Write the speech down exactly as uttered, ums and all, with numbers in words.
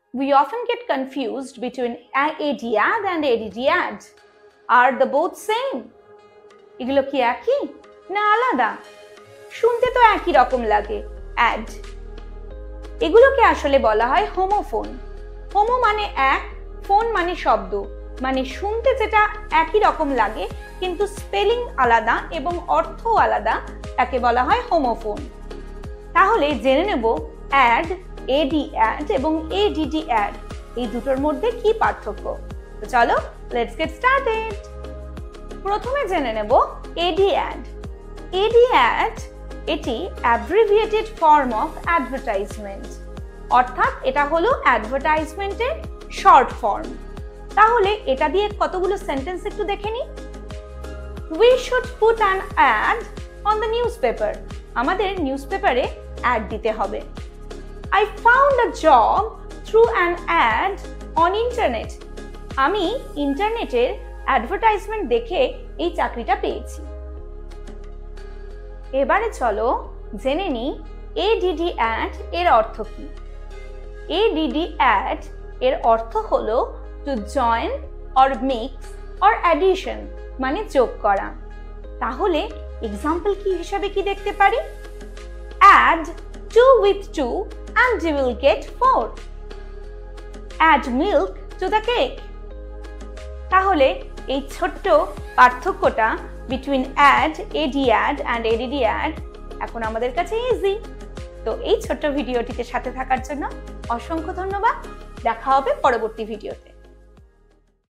We often get confused between A D add and A D D add. Are the both same? এগুলো কি একই না আলাদা? শুনতে তো একই রকম লাগে, add. এগুলোকে আসলে বলা হয় হোমোফোন। হোমো মানে এক, ফোন মানে শব্দ, মানে শুনতে যেটা একই রকম লাগে কিন্তু স্পেলিং আলাদা এবং অর্থ আলাদা, তাকে বলা হয় হোমোফোন। তাহলে জেনে নেব add, A D add এবং A D D add এই দুটোর মধ্যে কি পার্থক্য। তো চলো let's get started. প্রথমে জেনে নেব A D add. A D add এটি abbreviated form of advertisement, অর্থাৎ এটা হলো অ্যাডভার্টাইজমেন্টের শর্ট ফর্ম। তাহলে এটা দিয়ে কতগুলো সেন্টেন্স একটু দেখে নিই। We should put an ad on the newspaper. আমাদের নিউজপেপারে অ্যাড দিতে হবে। I found a job through an ad on internet. আমি ইন্টারনেটের অ্যাডভার্টাইজমেন্ট দেখে এই চাকরিটা পেয়েছি। এবারে চলো জেনে নিই A D D add এর অর্থ কি। A D D add এর অর্থ হলো to join or mix or addition, মানে যোগ করা। তাহলে এক্সাম্পল কি হিসাবে কি দেখতে পারি? Add two with two and you will get four. Add milk to the cake. তাহলে এই ছোট্ট পার্থক্যটা between add, A D add and A D D add এখন আমাদের কাছে ইজি। তো এই ছোট্ট ভিডিওটিতে সাথে থাকার জন্য অসংখ্য ধন্যবাদ। দেখা হবে পরবর্তী ভিডিওতে।